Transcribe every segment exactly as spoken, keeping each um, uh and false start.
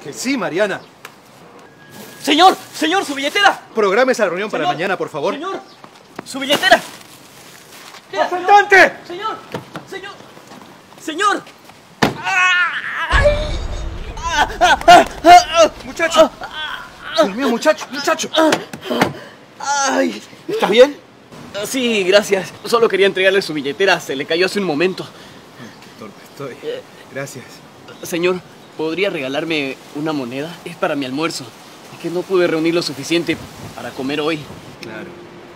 Que sí, Mariana. Señor, señor, su billetera. Programe esa reunión Señor, para mañana, por favor. Señor, su billetera. ¡Asaltante! Señor, señor, señor. Muchacho. Dios mío, muchacho, muchacho. Ay. ¿Estás bien? Sí, gracias. Solo quería entregarle su billetera. Se le cayó hace un momento. Qué torpe estoy. Gracias. Señor, ¿podría regalarme una moneda? Es para mi almuerzo. Es que no pude reunir lo suficiente para comer hoy. Claro.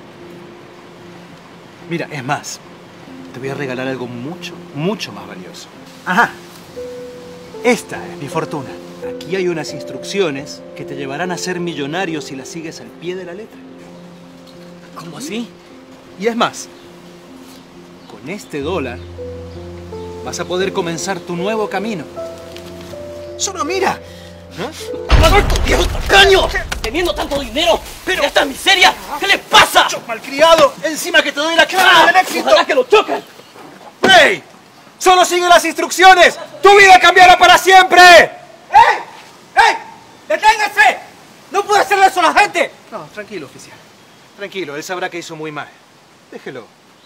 Mira, es más, te voy a regalar algo mucho, mucho más valioso. Ajá. Esta es mi fortuna. Aquí hay unas instrucciones que te llevarán a ser millonario si las sigues al pie de la letra. ¿Cómo así? Y es más, con este dólar vas a poder comenzar tu nuevo camino. ¡Solo mira! ¡Maldito viejo tacaño! Teniendo tanto dinero, pero esta miseria, ¿qué le pasa? ¡Sos malcriado! ¡Encima que te doy la clave del éxito! ¡Ojalá que lo choquen! ¡Hey! ¡Solo sigue las instrucciones! ¡Tu vida cambiará para siempre! ¡Ey! ¡Ey! ¡Deténgase! ¡No puede hacerle eso a la gente! No, tranquilo, oficial. Tranquilo, él sabrá que hizo muy mal. Déjelo.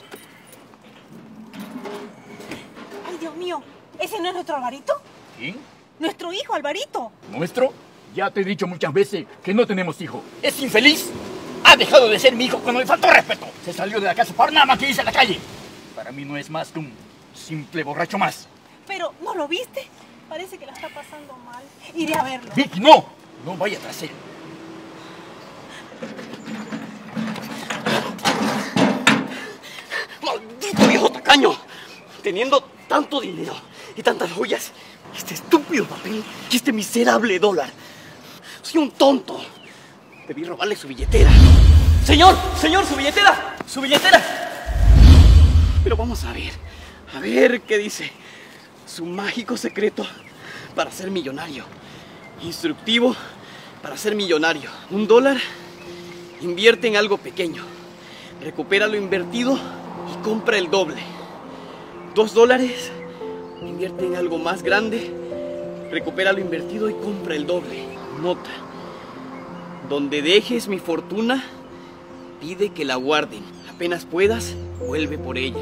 Ay, Dios mío, ¿ese no es nuestro Alvarito? ¿Quién? Nuestro hijo, Alvarito. ¿Nuestro? Ya te he dicho muchas veces que no tenemos hijo. Es infeliz. Ha dejado de ser mi hijo cuando me faltó respeto. Se salió de la casa por nada más que irse a la calle. Para mí no es más que un simple borracho más. Pero, ¿no lo viste? Parece que la está pasando mal. Iré a verlo. Vicky, no. No vaya tras él. ¡Maldito viejo tacaño! Teniendo tanto dinero y tantas joyas, este estúpido papel y este miserable dólar. Soy un tonto. Debí robarle su billetera. ¡Señor! ¡Señor! ¡Su billetera! ¡Su billetera! Pero vamos a ver. A ver qué dice. Su mágico secreto para ser millonario. Instructivo para ser millonario. Un dólar, invierte en algo pequeño. Recupera lo invertido y compra el doble. Dos dólares, invierte en algo más grande, recupera lo invertido y compra el doble. Nota: donde dejes mi fortuna, pide que la guarden. Apenas puedas, vuelve por ella.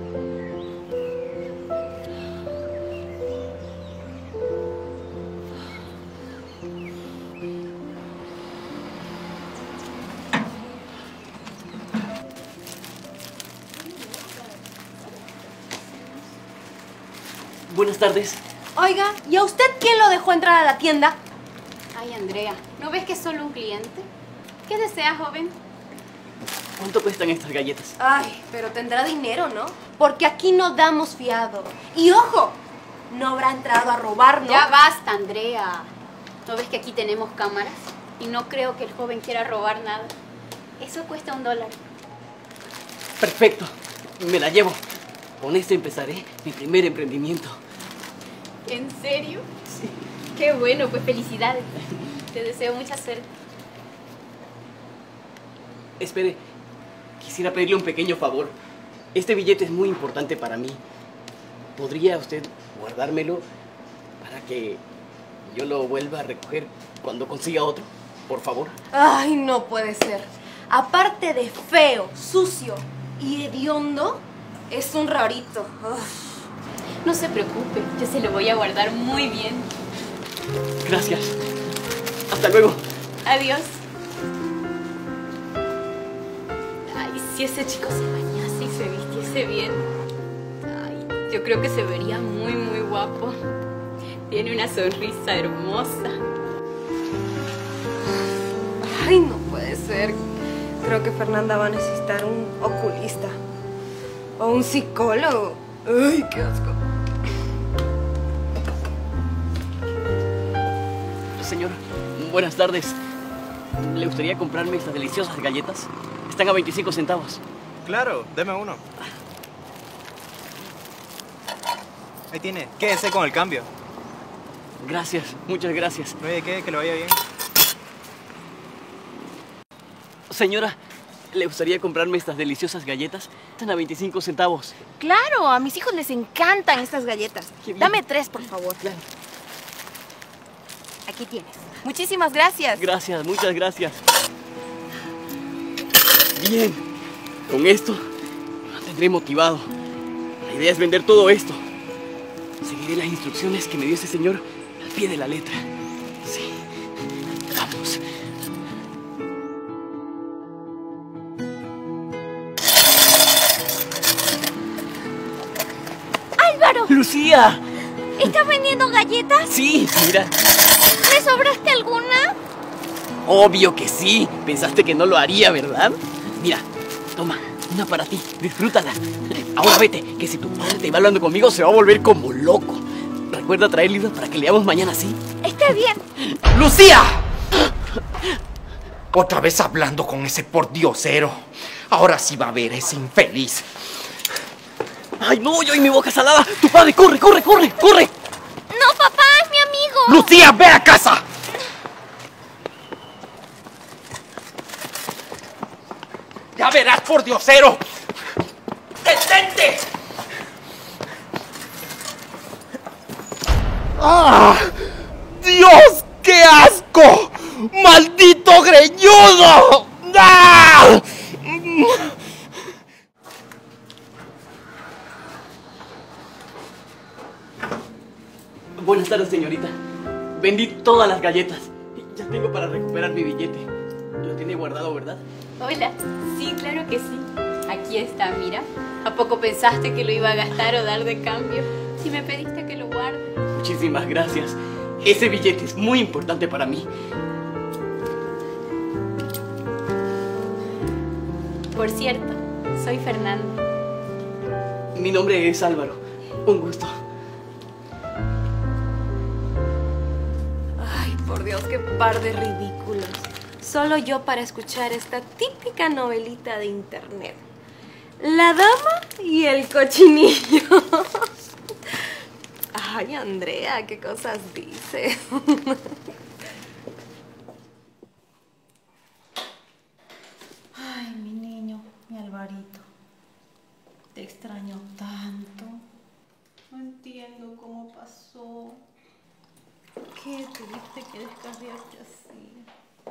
Buenas tardes. Oiga, ¿y a usted quién lo dejó entrar a la tienda? Ay, Andrea, ¿no ves que es solo un cliente? ¿Qué desea, joven? ¿Cuánto cuestan estas galletas? Ay, pero tendrá dinero, ¿no? Porque aquí no damos fiado. Y ojo, no habrá entrado a robar, ¿no? Ya basta, Andrea. ¿No ves que aquí tenemos cámaras? Y no creo que el joven quiera robar nada. Eso cuesta un dólar. Perfecto, me la llevo. Con esto empezaré mi primer emprendimiento. ¿En serio? Sí. Qué bueno, pues felicidades. Te deseo mucha suerte. Espere, quisiera pedirle un pequeño favor. Este billete es muy importante para mí. ¿Podría usted guardármelo para que yo lo vuelva a recoger cuando consiga otro? Por favor. Ay, no puede ser. Aparte de feo, sucio y hediondo, es un rarito. Uf. No se preocupe, yo se lo voy a guardar muy bien. Gracias. Hasta luego. Adiós. Ay, si ese chico se bañase y se vistiese bien. Ay, yo creo que se vería muy, muy guapo. Tiene una sonrisa hermosa. Ay, no puede ser. Creo que Fernanda va a necesitar un oculista. O un psicólogo. Ay, qué asco. Señor, buenas tardes. ¿Le gustaría comprarme estas deliciosas galletas? Están a veinticinco centavos. Claro, deme uno. Ahí tiene. Quédese con el cambio. Gracias, muchas gracias. Oye, ¿qué? Que lo vaya bien. Señora, ¿le gustaría comprarme estas deliciosas galletas? Están a veinticinco centavos. Claro, a mis hijos les encantan estas galletas. Qué bien. Dame tres, por favor. Claro. Aquí tienes. Muchísimas gracias. Gracias, muchas gracias. Bien, con esto me mantendré motivado. La idea es vender todo esto. Seguiré las instrucciones que me dio ese señor al pie de la letra. Sí, vamos. ¡Álvaro! ¡Lucía! ¿Estás vendiendo galletas? Sí, mira. ¿Me sobraste alguna? Obvio que sí. Pensaste que no lo haría, ¿verdad? Mira, toma, una para ti. Disfrútala. Ahora vete, que si tu padre te va hablando conmigo se va a volver como loco. Recuerda traer libros para que leamos mañana, ¿sí? Está bien. ¡Lucía! Otra vez hablando con ese pordiosero. Ahora sí va a ver ese infeliz. ¡Ay, no! ¡Yo y mi boca salada! ¡Tu padre! ¡Corre, corre, corre, corre! No, papá, es mi amigo. ¡Lucía, ve a casa! ¡Ya verás, pordiosero! ¡Detente! ¡Ah! ¡Dios, qué asco! ¡Maldito greñudo! ¡Ah! Buenas tardes, señorita. Vendí todas las galletas. Ya tengo para recuperar mi billete. Lo tiene guardado, ¿verdad? Hola. Sí, claro que sí. Aquí está, mira. ¿A poco pensaste que lo iba a gastar o dar de cambio? Si me pediste que lo guarde. Muchísimas gracias. Ese billete es muy importante para mí. Por cierto, soy Fernanda. Mi nombre es Álvaro. Un gusto. Ay, por Dios, qué par de ridículos. Solo yo para escuchar esta típica novelita de internet. La dama y el cochinillo. Ay, Andrea, qué cosas dices. Ay, mi niño, mi Alvarito. Te extraño tanto. No entiendo cómo pasó. ¿Por qué tuviste que descarriarte así?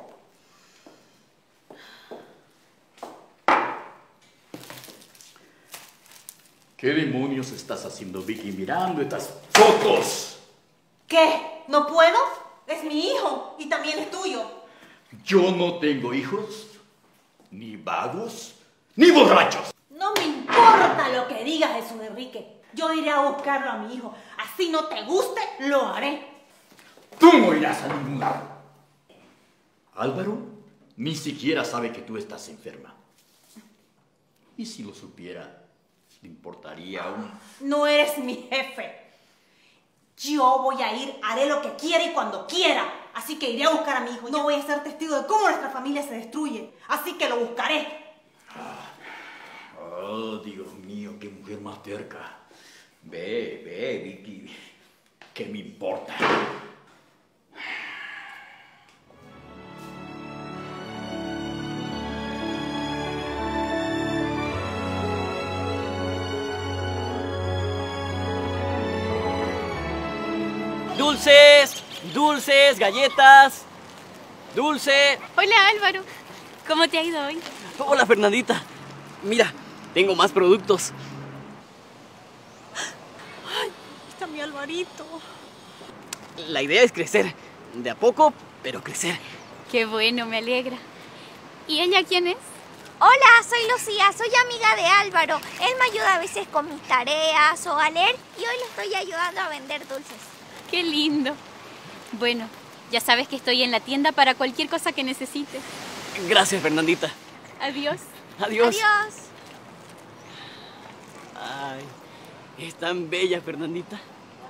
¿Qué demonios estás haciendo, Vicky, mirando estas fotos? ¿Qué? ¿No puedo? Es mi hijo y también es tuyo. Yo no tengo hijos, ni vagos, ni borrachos. No me importa lo que digas, Jesús Enrique. Yo iré a buscarlo a mi hijo. Así no te guste, lo haré. Tú no irás a ningún lado. Álvaro ni siquiera sabe que tú estás enferma. Y si lo supiera, ¿le importaría aún? No eres mi jefe. Yo voy a ir, haré lo que quiera y cuando quiera. Así que iré a buscar a mi hijo. No voy a ser testigo de cómo nuestra familia se destruye. Así que lo buscaré. Oh, Dios mío, qué mujer más terca. Ve, ve, Vicky. ¿Qué me importa? Dulces, dulces, galletas, dulce. Hola, Álvaro. ¿Cómo te ha ido hoy? Hola, Fernandita. Mira, tengo más productos. Ay, está mi Alvarito. La idea es crecer, de a poco, pero crecer. Qué bueno, me alegra. ¿Y ella quién es? Hola, soy Lucía, soy amiga de Álvaro. Él me ayuda a veces con mis tareas o a leer y hoy le estoy ayudando a vender dulces. Qué lindo. Bueno, ya sabes que estoy en la tienda para cualquier cosa que necesites. Gracias, Fernandita. Adiós. Adiós. Adiós. Ay, es tan bella, Fernandita.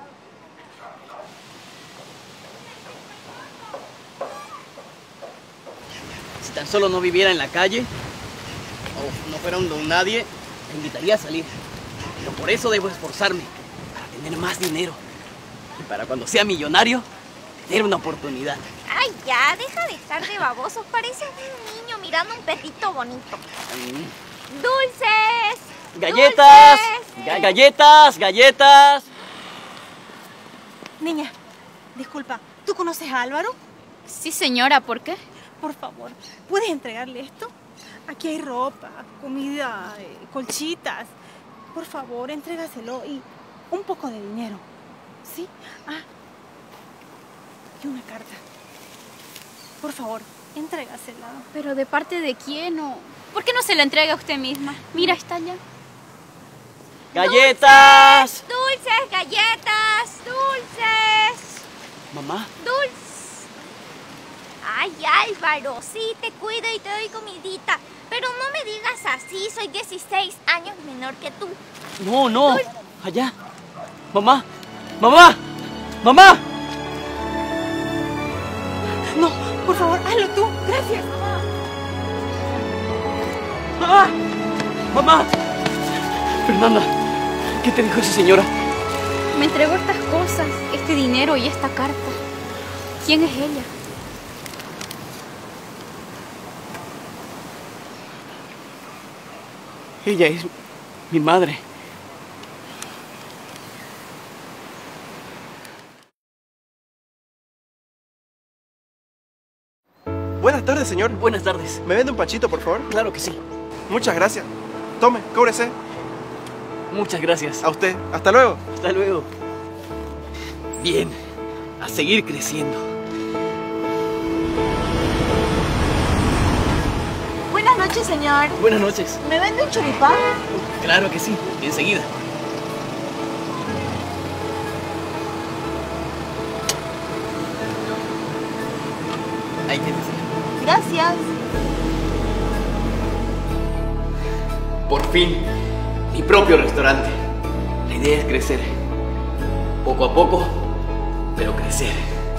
Si tan solo no viviera en la calle, o no fuera un don nadie, me invitaría a salir. Pero por eso debo esforzarme, para tener más dinero. Y para cuando sea millonario, tener una oportunidad. Ay, ya, deja de estar de babosos. Pareces un niño mirando un perrito bonito. Mm. ¡Dulces! ¡Galletas! ¡Dulces! Ga- ¡Galletas! ¡Galletas! Niña, disculpa. ¿Tú conoces a Álvaro? Sí, señora, ¿por qué? Por favor, ¿puedes entregarle esto? Aquí hay ropa, comida, eh, colchitas. Por favor, entrégaselo y un poco de dinero. ¿Sí? Ah, y una carta. Por favor, entrégasela. ¿Pero de parte de quién o...? ¿Por qué no se la entrega a usted misma? Mira, está allá. ¡Galletas! Dulces, galletas, dulces. Mamá. Dulces. Ay, Álvaro, sí, te cuido y te doy comidita. Pero no me digas así, soy dieciséis años menor que tú. No, no. Allá. Mamá. Mamá. Mamá. No, por favor, hazlo tú. Gracias. ¡Mamá! ¡Mamá! Fernanda, ¿qué te dijo esa señora? Me entregó estas cosas, este dinero y esta carta. ¿Quién es ella? Ella es mi madre. Buenas tardes, señor. Buenas tardes. ¿Me vende un panchito, por favor? Claro que sí. Muchas gracias. Tome, cóbrese. Muchas gracias. A usted. Hasta luego. Hasta luego. Bien, a seguir creciendo. Buenas noches, señor. Buenas noches. ¿Me vende un choripán? Claro que sí, enseguida. Ahí tienes. Gracias. Por fin, mi propio restaurante. La idea es crecer. Poco a poco, pero crecer.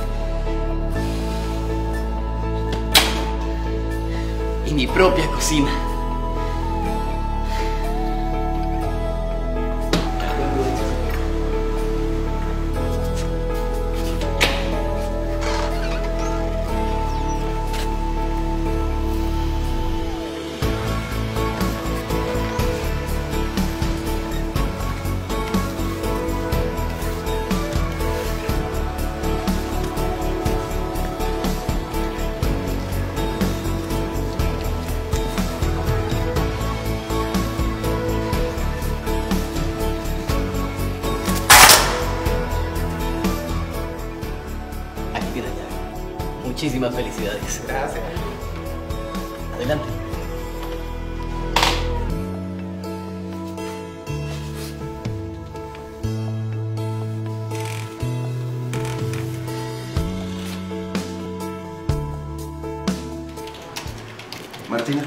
Y mi propia cocina. Muchísimas felicidades. Gracias. Adelante. Martina,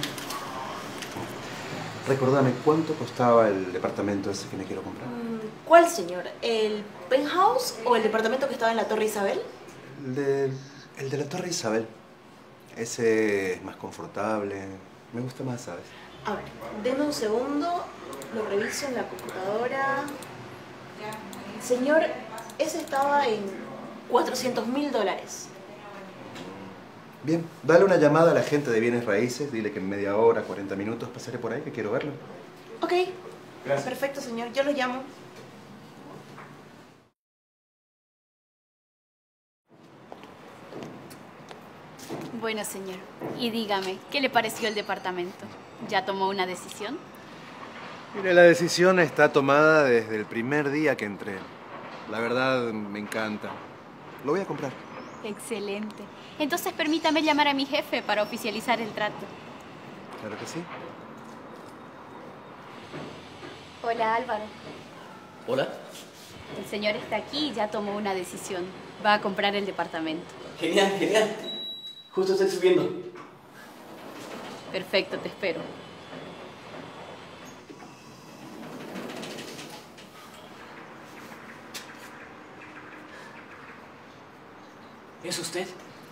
recordame, ¿cuánto costaba el departamento ese que me quiero comprar? ¿Cuál, señor? ¿El penthouse o el departamento que estaba en la Torre Isabel? El de, el de la Torre Isabel. Ese es más confortable. Me gusta más, ¿sabes? A ver, deme un segundo, lo reviso en la computadora. Señor, ese estaba en cuatrocientos mil dólares. Bien, dale una llamada a la gente de bienes raíces. Dile que en media hora, cuarenta minutos pasaré por ahí, que quiero verlo. Ok. Gracias. Perfecto, señor. Yo lo llamo. Bueno, señor, y dígame, ¿qué le pareció el departamento? ¿Ya tomó una decisión? Mire, la decisión está tomada desde el primer día que entré. La verdad, me encanta. Lo voy a comprar. Excelente. Entonces permítame llamar a mi jefe para oficializar el trato. Claro que sí. Hola, Álvaro. Hola. El señor está aquí y ya tomó una decisión. Va a comprar el departamento. Genial, genial. Justo estoy subiendo. Perfecto, te espero. ¿Es usted?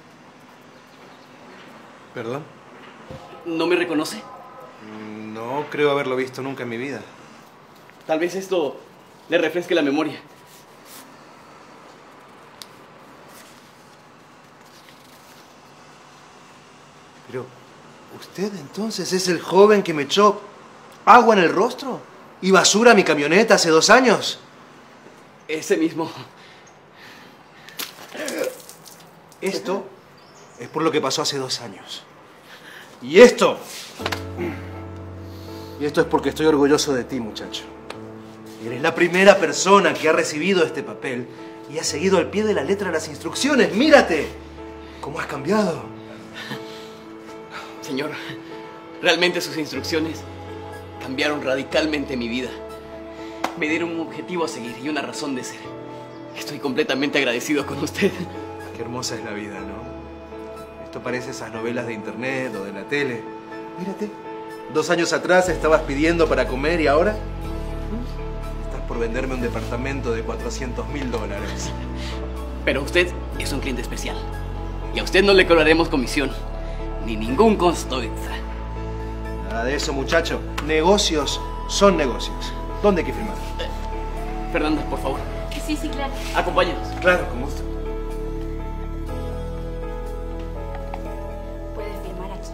¿Perdón? ¿No me reconoce? No creo haberlo visto nunca en mi vida. Tal vez esto le refresque la memoria. Pero, ¿usted entonces es el joven que me echó agua en el rostro y basura a mi camioneta hace dos años? Ese mismo. Esto es por lo que pasó hace dos años. Y esto... Y esto es porque estoy orgulloso de ti, muchacho. Eres la primera persona que ha recibido este papel y ha seguido al pie de la letra las instrucciones. ¡Mírate! ¿Cómo has cambiado? Señor, realmente sus instrucciones cambiaron radicalmente mi vida. Me dieron un objetivo a seguir y una razón de ser. Estoy completamente agradecido con usted. Qué hermosa es la vida, ¿no? Esto parece esas novelas de internet o de la tele. Mírate. Dos años atrás estabas pidiendo para comer y ahora... estás por venderme un departamento de cuatrocientos mil dólares. Pero usted es un cliente especial. Y a usted no le cobraremos comisión. Ni ningún costo extra. Nada de eso, muchacho. Negocios son negocios. ¿Dónde hay que firmar? Eh, Fernanda, por favor. Sí, sí, claro. Acompáñanos. Claro, con gusto. Puede firmar aquí.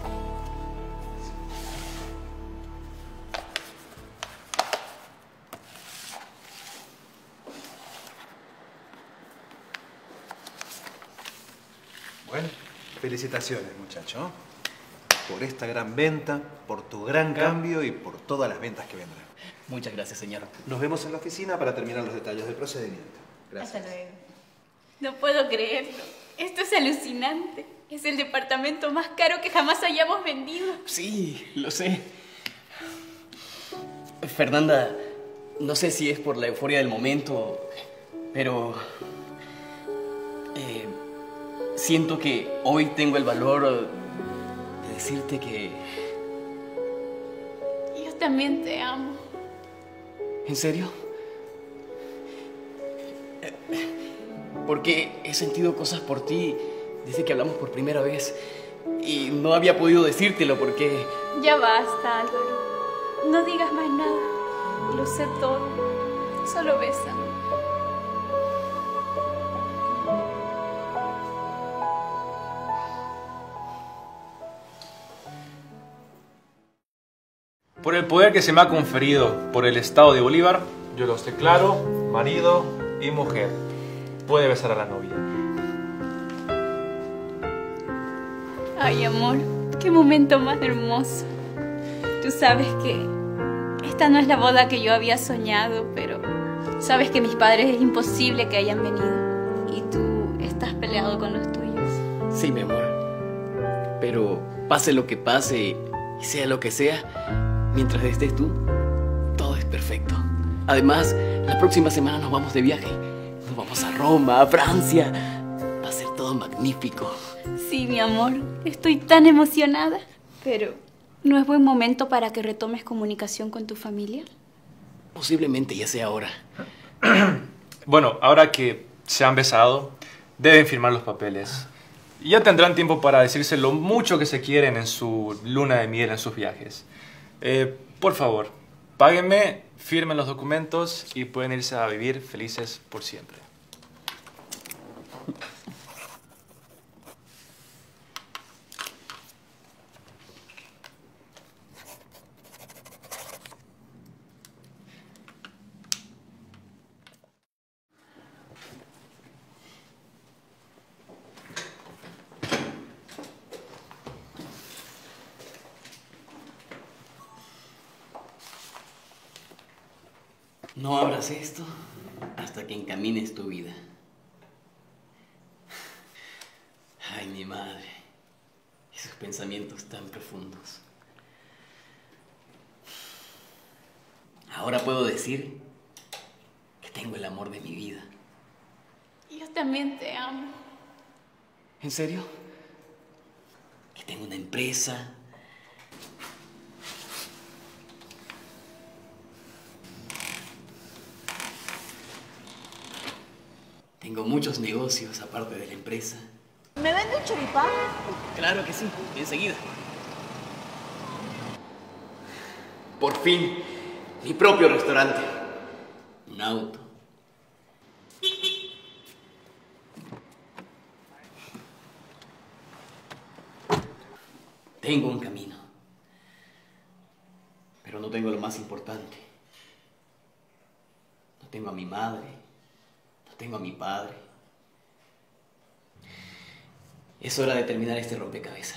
Bueno, felicitaciones, muchacho. Por esta gran venta, por tu gran cambio y por todas las ventas que vendrán. Muchas gracias, señor. Nos vemos en la oficina para terminar los detalles del procedimiento. Gracias. Hasta luego. No puedo creerlo. Esto es alucinante. Es el departamento más caro que jamás hayamos vendido. Sí, lo sé. Fernanda, no sé si es por la euforia del momento, pero... Eh, siento que hoy tengo el valor de decirte que... Yo también te amo. ¿En serio? Porque he sentido cosas por ti desde que hablamos por primera vez y no había podido decírtelo porque... Ya basta, Álvaro. No digas más nada. Lo sé todo. Solo bésame. Por el poder que se me ha conferido por el Estado de Bolívar, yo los declaro marido y mujer. Puede besar a la novia. Ay, amor, qué momento más hermoso. Tú sabes que esta no es la boda que yo había soñado, pero sabes que mis padres es imposible que hayan venido y tú estás peleado con los tuyos. Sí, mi amor. Pero pase lo que pase y sea lo que sea, mientras estés tú, todo es perfecto. Además, la próxima semana nos vamos de viaje. Nos vamos a Roma, a Francia. Va a ser todo magnífico. Sí, mi amor, estoy tan emocionada. Pero, ¿no es buen momento para que retomes comunicación con tu familia? Posiblemente ya sea ahora. Bueno, ahora que se han besado, deben firmar los papeles. Y ya tendrán tiempo para decirse lo mucho que se quieren en su luna de miel, en sus viajes. Eh, por favor, páguenme, firmen los documentos y pueden irse a vivir felices por siempre. No abras esto hasta que encamines tu vida. Ay, mi madre. Esos pensamientos tan profundos. Ahora puedo decir que tengo el amor de mi vida. Yo también te amo. ¿En serio? Que tengo una empresa. Tengo muchos negocios aparte de la empresa. ¿Me vende un choripán? Claro que sí, enseguida. Por fin, mi propio restaurante. Un auto. Tengo un camino. Pero no tengo lo más importante. No tengo a mi madre. No tengo a mi padre. Es hora de terminar este rompecabezas.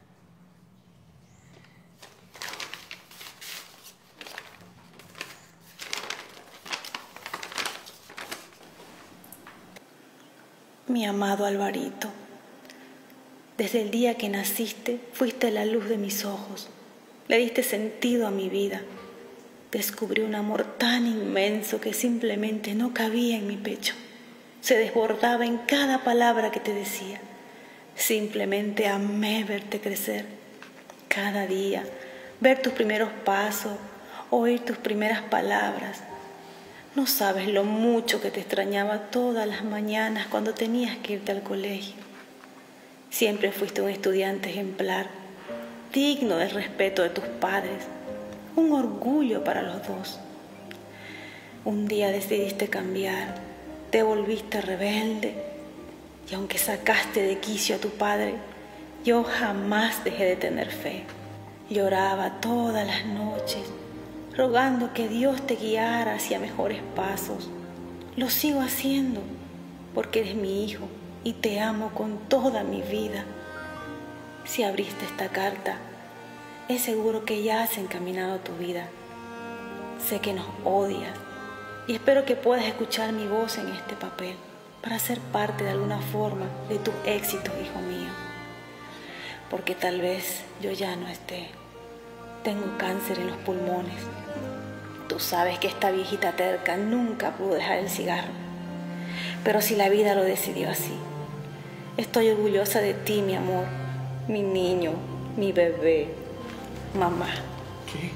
Mi amado Alvarito, desde el día que naciste fuiste la luz de mis ojos, le diste sentido a mi vida. Descubrí un amor tan inmenso que simplemente no cabía en mi pecho. Se desbordaba en cada palabra que te decía. Simplemente amé verte crecer. Cada día, ver tus primeros pasos, oír tus primeras palabras. No sabes lo mucho que te extrañaba todas las mañanas cuando tenías que irte al colegio. Siempre fuiste un estudiante ejemplar, digno del respeto de tus padres, un orgullo para los dos. Un día decidiste cambiar, te volviste rebelde y aunque sacaste de quicio a tu padre, yo jamás dejé de tener fe. Lloraba todas las noches, rogando que Dios te guiara hacia mejores pasos. Lo sigo haciendo porque eres mi hijo y te amo con toda mi vida. Si abriste esta carta, es seguro que ya has encaminado tu vida. Sé que nos odias y espero que puedas escuchar mi voz en este papel para ser parte de alguna forma de tu éxito, hijo mío. Porque tal vez yo ya no esté. Tengo cáncer en los pulmones. Tú sabes que esta viejita terca nunca pudo dejar el cigarro. Pero si la vida lo decidió así, estoy orgullosa de ti, mi amor, mi niño, mi bebé, mamá. ¿Qué?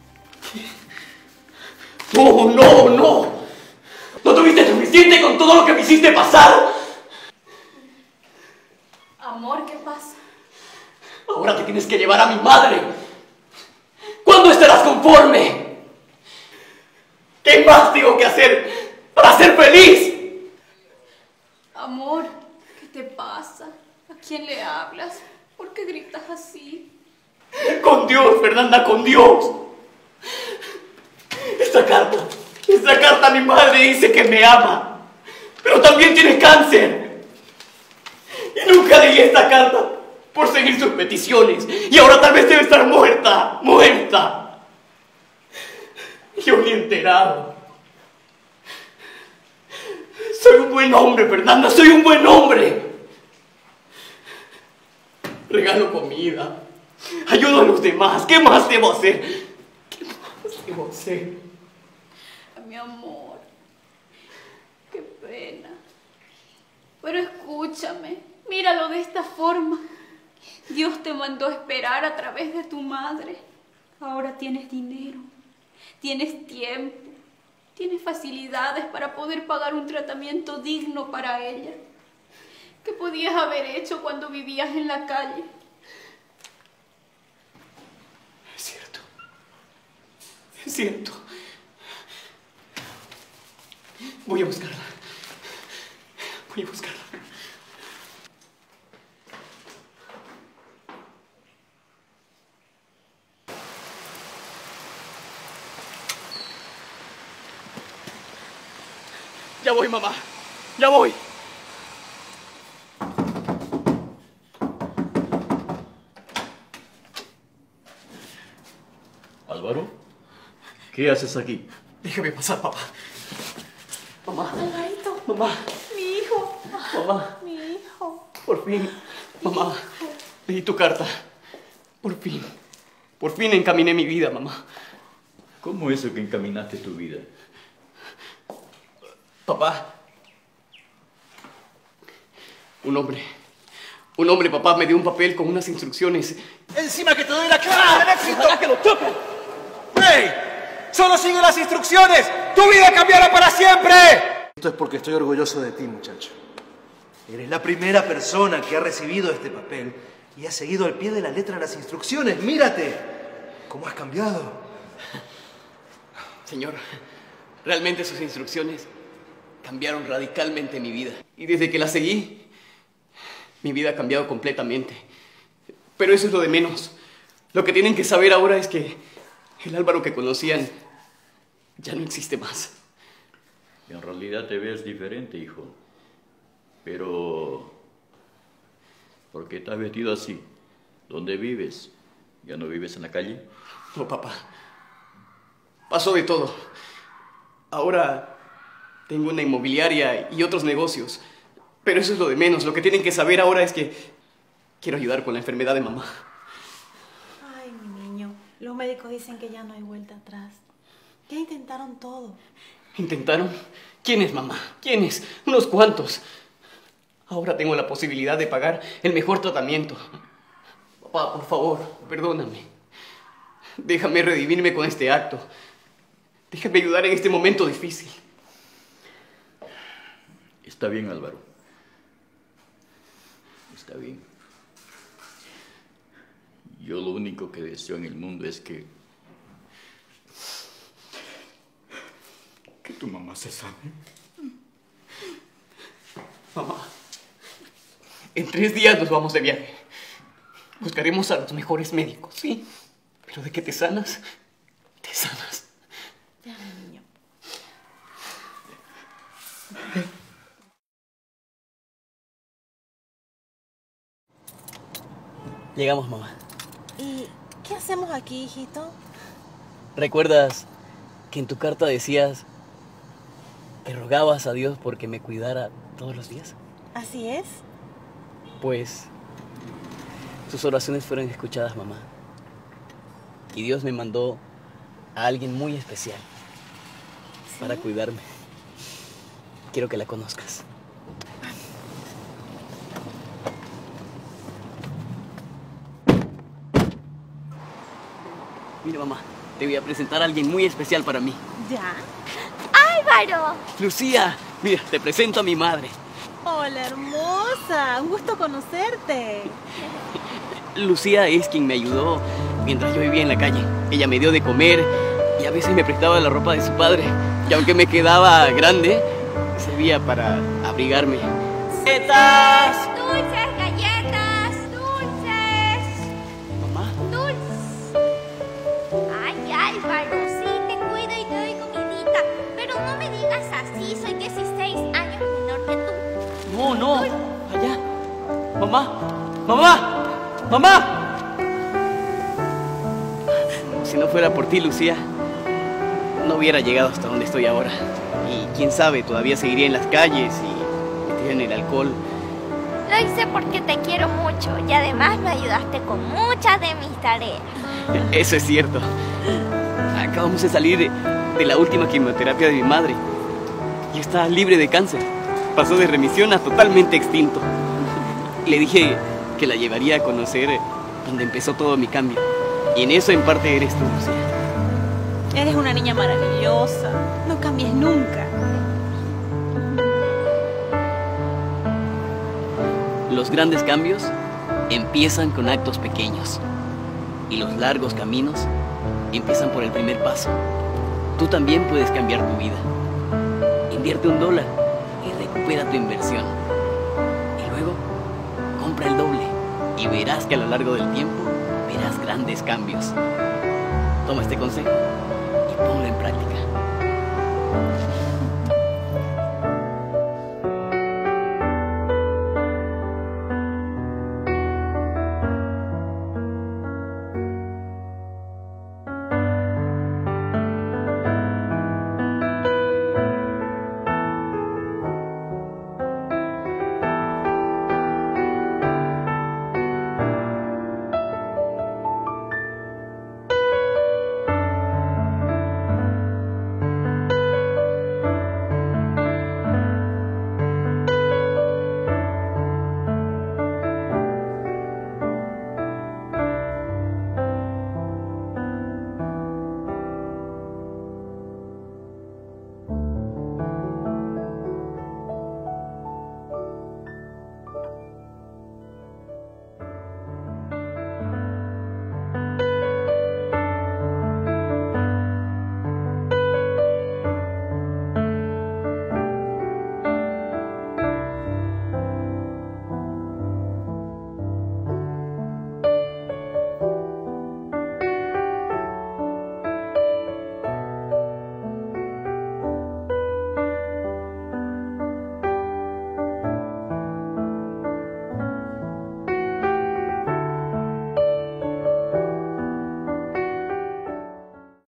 ¿Qué? ¡No, no, no! ¿No tuviste suficiente con todo lo que me hiciste pasar? Amor, ¿qué pasa? Ahora te tienes que llevar a mi madre. ¿Cuándo estarás conforme? ¿Qué más tengo que hacer para ser feliz? Amor, ¿qué te pasa? ¿A quién le hablas? ¿Por qué gritas así? Con Dios, Fernanda, con Dios. Esta carta, esta carta mi madre dice que me ama, pero también tiene cáncer. Y nunca leí esta carta por seguir sus peticiones. Y ahora tal vez debe estar muerta, muerta. Yo ni enterado. Soy un buen hombre, Fernanda, soy un buen hombre. Regalo comida, ayudo a los demás. ¿Qué más debo hacer? ¿Qué más debo hacer? Mi amor, qué pena. Pero escúchame, míralo de esta forma. Dios te mandó a esperar a través de tu madre. Ahora tienes dinero, tienes tiempo, tienes facilidades para poder pagar un tratamiento digno para ella. ¿Qué podías haber hecho cuando vivías en la calle? Es cierto. Es cierto. Voy a buscarla. Voy a buscarla. Ya voy, mamá. Ya voy. Álvaro, ¿qué haces aquí? Déjame pasar, papá. Mamá. Alvarito. Mamá. Mi hijo. Mamá. Mi hijo. Por fin. Mamá. Leí tu carta. Por fin. Por fin encaminé mi vida, mamá. ¿Cómo es eso que encaminaste tu vida? Papá. Un hombre. Un hombre, papá, me dio un papel con unas instrucciones. Encima que te doy la clave del éxito. ¡Para que lo toquen! ¡Hey! ¡Solo sigue las instrucciones! ¡Tu vida cambiará para siempre! Esto es porque estoy orgulloso de ti, muchacho. Eres la primera persona que ha recibido este papel y ha seguido al pie de la letra las instrucciones. ¡Mírate! ¿Cómo has cambiado? Señor, realmente sus instrucciones cambiaron radicalmente mi vida. Y desde que las seguí, mi vida ha cambiado completamente. Pero eso es lo de menos. Lo que tienen que saber ahora es que el Álvaro que conocían ya no existe más. En realidad te ves diferente, hijo. Pero ¿Por qué estás vestido así? ¿Dónde vives? ¿Ya no vives en la calle? No, papá. Pasó de todo. Ahora tengo una inmobiliaria y otros negocios. Pero eso es lo de menos. Lo que tienen que saber ahora es que quiero ayudar con la enfermedad de mamá. Ay, mi niño. Los médicos dicen que ya no hay vuelta atrás. Ya intentaron todo. ¿Intentaron? ¿Quién es mamá? ¿Quiénes? Unos cuantos. Ahora tengo la posibilidad de pagar el mejor tratamiento. Papá, por favor, perdóname. Déjame redimirme con este acto. Déjame ayudar en este momento difícil. Está bien, Álvaro. Está bien. Yo lo único que deseo en el mundo es que... que tu mamá se sane. Mamá, en tres días nos vamos de viaje. Buscaremos a los mejores médicos, ¿sí? Pero de que te sanas, te sanas. Ya, mi niño. Llegamos, mamá. ¿Y qué hacemos aquí, hijito? ¿Recuerdas que en tu carta decías que rogabas a Dios porque me cuidara todos los días? Así es. Pues tus oraciones fueron escuchadas, mamá. Y Dios me mandó a alguien muy especial. ¿Sí? Para cuidarme. Quiero que la conozcas. Mira, mamá, te voy a presentar a alguien muy especial para mí. ¿Ya? ¡Álvaro! Lucía, mira, te presento a mi madre. Hola, hermosa. Un gusto conocerte. Lucía es quien me ayudó mientras yo vivía en la calle. Ella me dio de comer y a veces me prestaba la ropa de su padre. Y aunque me quedaba grande, servía para abrigarme. ¡Galletas! ¡Dulces, galletas! ¡Dulces! ¿Mamá? ¡Dulces! Ay, Álvaro, sí, te cuido y te doy comidita. Pero no me digas así, soy dieciséis años menor que tú. No, no, allá. Mamá, mamá. ¡Mamá! Si no fuera por ti, Lucía, no hubiera llegado hasta donde estoy ahora. Y quién sabe, todavía seguiría en las calles y metiría en el alcohol. Lo hice porque te quiero mucho y además me ayudaste con muchas de mis tareas. Eso es cierto. Acabamos de salir de la última quimioterapia de mi madre y está libre de cáncer. Pasó de remisión a totalmente extinto. Le dije que la llevaría a conocer donde empezó todo mi cambio. Y en eso en parte eres tú, Lucía. Eres una niña maravillosa. No cambies nunca. Los grandes cambios empiezan con actos pequeños. Y los largos caminos empiezan por el primer paso. Tú también puedes cambiar tu vida. Invierte un dólar y recupera tu inversión. Y luego, compra el doble y verás que a lo largo del tiempo verás grandes cambios. Toma este consejo y ponlo en práctica.